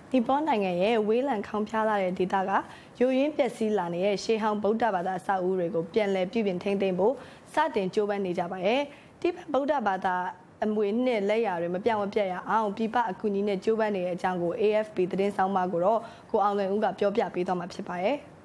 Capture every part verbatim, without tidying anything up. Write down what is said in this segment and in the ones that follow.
နီပေါနိုင်ငံရဲ့ဝေးလံခေါင်ဖျားလာတဲ့ဒေသကယိုရင်းပျက်စီးလာနေတဲ့ရှေးဟောင်းဗုဒ္ဓဘာသာအဆောက်အဦတွေကိုပြန်လည်ပြုပြင်ထိန်းသိမ်းဖို့စတင်ကြိုးပမ်းနေကြပါတယ်။တိဘက်ဗုဒ္ဓဘာသာအမွေနှစ်လက်ရာတွေမပြောင်းမပြတ်ရအောင်ပြပအကူအညီနဲ့ကြိုးပမ်းနေတဲ့အကြောင်းကို A F P သတင်းဆောင်မကိုတော့ကိုအောင်လွင်ဦးကပြောပြပေးသွားမှာဖြစ်ပါတယ်။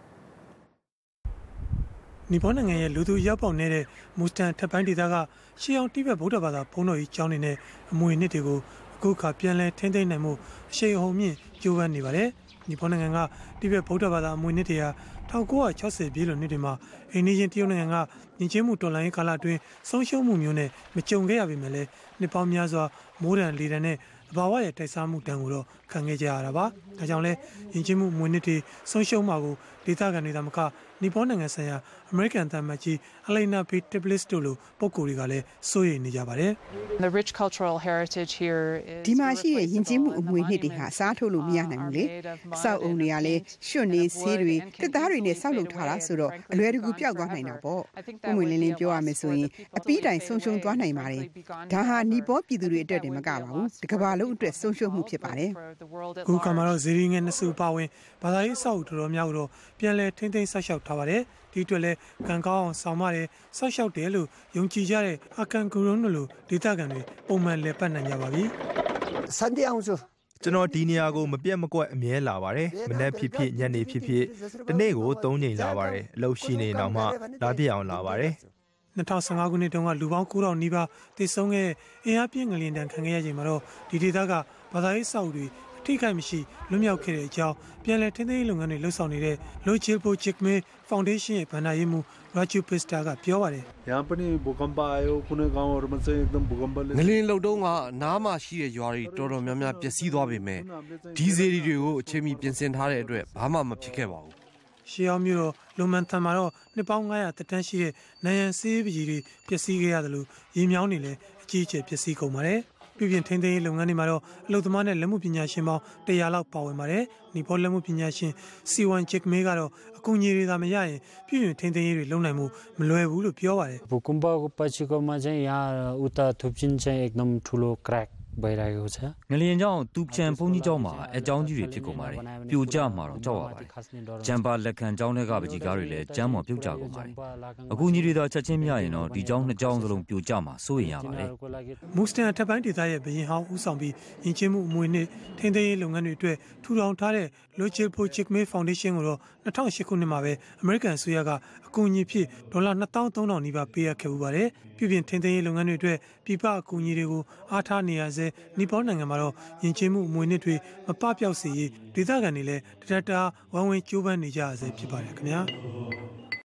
နီပေါနိုင်ငံရဲ့လူသူရောက်ပေါက်နေတဲ့မူစတန်ထပ်ပိုင်းဒေသကရှေးဟောင်းတိဘက်ဗုဒ္ဓဘာသာဘုန်းတော်ကြီးကျောင်းတွေနဲ့အမွေနှစ်တွေကိုအခုခါပြန်လည်ထိန်းသိမ်းနိုင်မှုအရှိန်အဟုန်မြင့်ကြိုးပမ်းနေပါတယ်။နီပေါနိုင်ငံကတိဘက်ဗုဒ္ဓဘာသာအမွေနှစ်တွေဟာ၁၉၆၀ပြည့်လွန်နှစ်တွေမှာအိန္ဒိယတရုတ်နိုင်ငံကညီချင်းမှုတော်လှန်ရေးကာလအတွင်းဆုံးရှုံးမှုမျိုးနဲ့မကြုံခဲ့ရပေမဲ့လည်းနှစ်ပေါင်းများစွာမိုးဒဏ်လေဒဏ်နဲ့အဘာဝရဲ့တိုက်စားမှုတန်ကိုတော့ခံခဲ့ကြရတာပါ။ဒါကြောင့်လဲယဉ်ကျေးမှုမွေးနှစ်တွေဆုံးရှုံးမှာကိုဒေသခံတွေသာမကနီပေါနိုင်ငံဆိုင်ရာအမေရိကန်သမ္မတကြီးအလိနာဘီတစ်ပလစ်တို့လိုပုဂ္ဂိုလ်တွေကလည်းစိုးရိမ်နေကြပါတယ်။ The rich cultural heritage here is ဒီမှာရှိတဲ့ယဉ်ကျေးမှုအမွေနှစ်တွေဟာစားထုတ်လို့မရနိုင်ဘူးလေ။အဆောက်အုံတွေကလည်းရွှွနေဆေးတွေတစ်သားတွေနဲ့ဆောက်လုပ်ထားတာဆိုတော့အလွယ်တကူပျောက်သွားနိုင်တာပေါ့။ပုံမှန်လင်းလင်းပြောရမယ်ဆိုရင်အပီးတိုင်ဆုံးရှုံးသွားနိုင်ပါတယ်။ဒါဟာနီပေါပြည်သူတွေအတွက်တည်းမကပါဘူး။တကမ္ဘာလုံးအတွက်ဆုံးရှုံးမှုဖြစ်ပါတယ်။ခုကမှတော့ဇီရီငယ်နှစ်စုပါဝင်ဘာသာရေးအဆောက်အဦတော်တော်များတော့ပြန်လည်ထိန်းသိမ်းဆောက်ရှောက်ထားပါတယ်။ဒီအတွက်လည်းကံကောင်းအောင်ဆောင်မတယ်ဆောက်ရှောက်တယ်လို့ယုံကြည်ကြတဲ့အကန်ဂူရုံတို့လိုဒေသခံတွေပုံမှန်လည်ပတ်နိုင်ကြပါပြီ။စန်တီအောင်စုကျွန်တော်ဒီနေရာကိုမပြတ်မကွက်အမြဲလာပါတယ်။မနေ့ဖြစ်ဖြစ်ညနေဖြစ်ဖြစ်ဒီနေ့ကိုသုံးချိန်လာပါတယ်။အလုပ်ရှိနေတော့မှလာပြအောင်လာပါတယ်။၂၀၁၅ခုနှစ်တုန်းကလူပေါင်း၉ထောင်နီးပါးသေဆုံးခဲ့အင်အားပြင်းငလျင်တန်ခံခဲ့ရချိန်မှာတော့ဒီဒေသကဘာသာရေးဆောက်တွေအထိခိုက်မရှိလွတ်မြောက်ခဲ့တဲ့အကြောင်းပြန်လည်ထိန်းသိမ်းရေးလုပ်ငန်းတွေလှုပ်ဆောင်နေတဲ့ Lochilpo Chikme Foundation ရဲ့ဗန္ဒာရေးမှူး Raju Pista ကပြောပါတယ်။यहाँ पनि भूकंप आयो कुनै गाउँहरुमा चाहिँ एकदम भूकम्पले ငလျင်လှုပ်တုန်းကနားမှာရှိတဲ့ရွာတွေတော်တော်များများပျက်စီးသွားပေမဲ့ဒီစေတီတွေကိုအချိန်မီပြင်ဆင်ထားတဲ့အတွက်ဘာမှမဖြစ်ခဲ့ပါဘူး။ရှေးအောင်မျိုးတော့လုံမန်ထံမှာတော့နှစ်ပေါင်း၅ရာတက်တန်းရှိတဲ့နိုင်ရန်ဆေးပကြီးတွေပျက်စီးခဲ့ရတယ်လို့ရေမြောင်းနေလဲအကြီးအကျယ်ပျက်စီးကုန်ပါတယ်။ပြည်ပြင်ထိန်းသိမ်းရေးလုပ်ငန်းတွေမှာတော့အလုပ်သမားနဲ့လက်မှုပညာရှင်ပေါင်းတရာလောက်ပါဝင်ပါတယ်။နီပေါလက်မှုပညာရှင်စီဝန်ချစ်မေကတော့အကူအညီတွေသာမရရင်ပြည်ပြင်ထိန်းသိမ်းရေးတွေလုပ်နိုင်မှုမလွယ်ဘူးလို့ပြောပါတယ်။ भूकंप पछि को मा चाहिँ यहाँ उता थुप्चिन चाहिँ एकदम ठुलो क्र्याक भइरहेको छ ငလျင်ကြောင့်တူချန်ဘုန်းကြီးကျောင်းမှာအကြောင်းကြီးတွေဖြစ်ကုန်ပါတယ်။ပြိုကျမှာတော့ကြောက်ရပါတယ်။ဂျမ်ပါလက်ခံကျောင်းတွေကပကြီးကားတွေလည်းကျမ်းမော်ပြုတ်ကျကုန်ပါတယ်။အခုညီတွေတော့ချက်ချင်းမြရင်တော့ဒီကျောင်းနှစ်ကျောင်းစလုံးပြိုကျမှာစိုးရိမ်ရပါတယ်။မူစတန်အထက်ပိုင်းဒေသရဲ့ဘရင်ဟောင်းဦးဆောင်ပြီးယဉ်ကျေးမှုအမွေနှစ်ထိန်းသိမ်းရေးလုပ်ငန်းတွေအတွက်ထူထောင်ထားတဲ့ Lochilpo Chikme Foundation ကိုတော့၂၀၀၈ခုနှစ်မှာပဲအမေရိကန်အစိုးရကအကူအညီဖြစ်ဒေါ်လာ၂သောင်းသုံးထောင်နီးပါးပေးအပ်ခဲ့ပါတယ်။ပြည်ပြင်ထိန်းသိမ်းရေးလုပ်ငန်းတွေအတွက်ပြပအကူအညီတွေကိုအားထားနေရစေနီပေါနိုင်ငံမှာတော့ယဉ်ကျေးမှုအမွေနှစ်တွေမပပျောက်စေရေးဒေသခံတွေလည်းတရတာဝိုင်းဝန်းကြိုးပမ်းနေကြရဆဲဖြစ်ပါတယ်ခင်ဗျာ။